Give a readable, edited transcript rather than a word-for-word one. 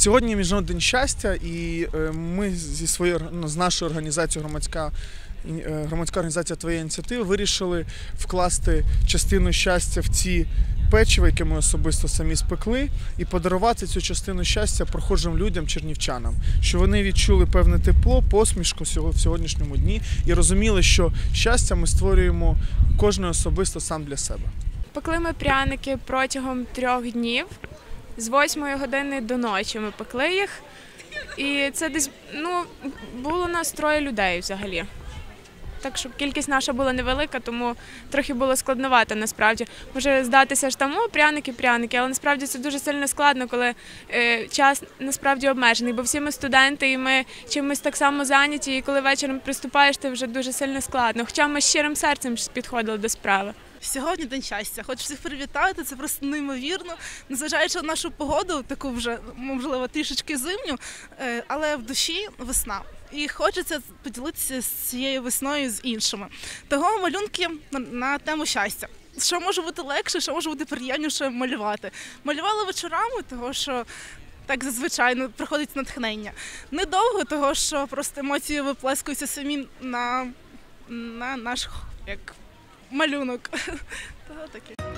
Сьогодні Міжнародний день щастя, і ми з нашою організацією громадська організація «Твоя ініціатива» вирішили вкласти частину щастя в ці печиво, яке ми особисто самі спекли, і подарувати цю частину щастя прохожим людям, чернівчанам, щоб вони відчули певне тепло, посмішку в сьогоднішньому дні і розуміли, що щастя ми створюємо кожен особисто сам для себе. Пекли ми пряники протягом 3 днів, з 8 години до ночі ми пекли їх, і це десь, було нас 3 людей взагалі. Так, щоб кількість наша була невелика, тому трохи було складновато насправді. Може здатися, що там, пряники, але насправді це дуже сильно складно, коли час насправді обмежений, бо всі ми студенти і ми чимось так само зайняті, і коли вечором приступаєш, це вже дуже сильно складно. Хоча ми щирим серцем підходили до справи. Сьогодні День щастя. Хочу всіх привітати, це просто неймовірно. Незважаючи на нашу погоду, таку вже, можливо, трішечки зимню, але в душі весна. І хочеться поділитися з цією весною з іншими. Того малюнки на тему щастя. Що може бути легше, що може бути приємніше малювати. Малювала вечорами, того що так зазвичай приходить натхнення. Недовго, того що просто емоції виплескуються самі на наш малюнок. Того таке.